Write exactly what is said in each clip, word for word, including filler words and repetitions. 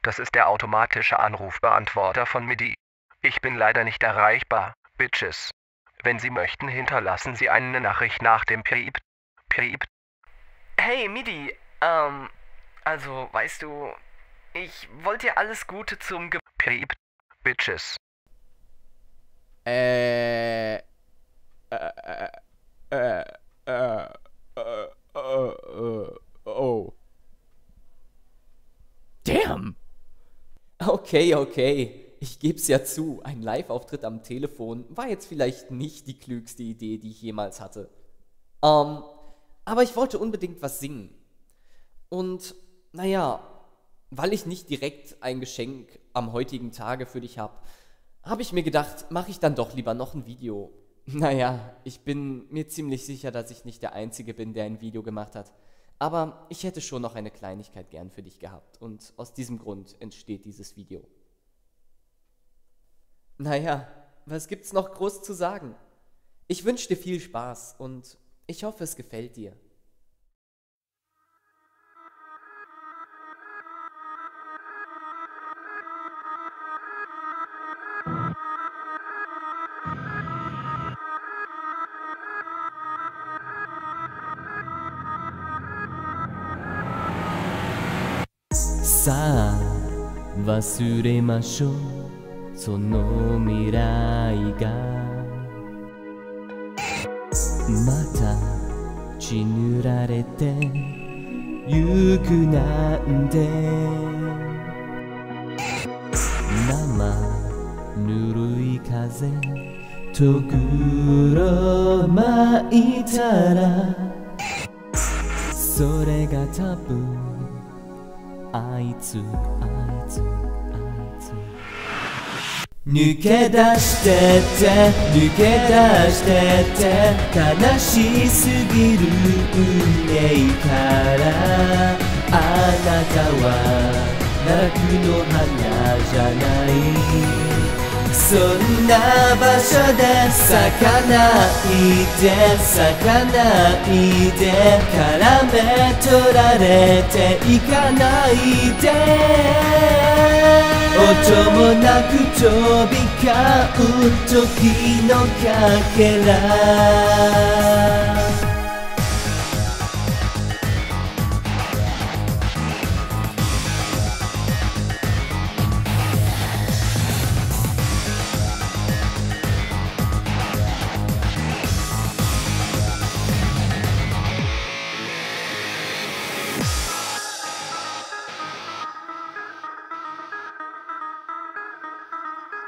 Das ist der automatische Anrufbeantworter von Midi. Ich bin leider nicht erreichbar, Bitches. Wenn Sie möchten, hinterlassen Sie eine Nachricht nach dem Piep. Piep. Hey Midi, ähm, also weißt du, ich wollte dir alles Gute zum Ge... Piep. Bitches. Äh. Äh. Äh. Äh. Äh. Äh. Äh. Oh. Damn! Okay, okay. Ich geb's ja zu, ein Live-Auftritt am Telefon war jetzt vielleicht nicht die klügste Idee, die ich jemals hatte. Ähm, aber ich wollte unbedingt was singen. Und, naja, weil ich nicht direkt ein Geschenk am heutigen Tage für dich habe, habe ich mir gedacht, mache ich dann doch lieber noch ein Video. Naja, ich bin mir ziemlich sicher, dass ich nicht der Einzige bin, der ein Video gemacht hat. Aber ich hätte schon noch eine Kleinigkeit gern für dich gehabt und aus diesem Grund entsteht dieses Video. Naja, was gibt's noch groß zu sagen? Ich wünsche dir viel Spaß und ich hoffe, es gefällt dir.さあ忘れましょうその未来がまた血塗られてゆくなんて生ぬるい風と黒巻いたらそれが多分あいつあいつあいつ抜け出してって抜け出してって悲しすぎる運命からあなたは泣くの花じゃないそんな場所で咲かないで咲かないで絡め取られていかないで音もなく飛び交う時のかけら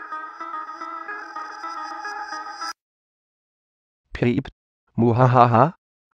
Piep. Muhahaha.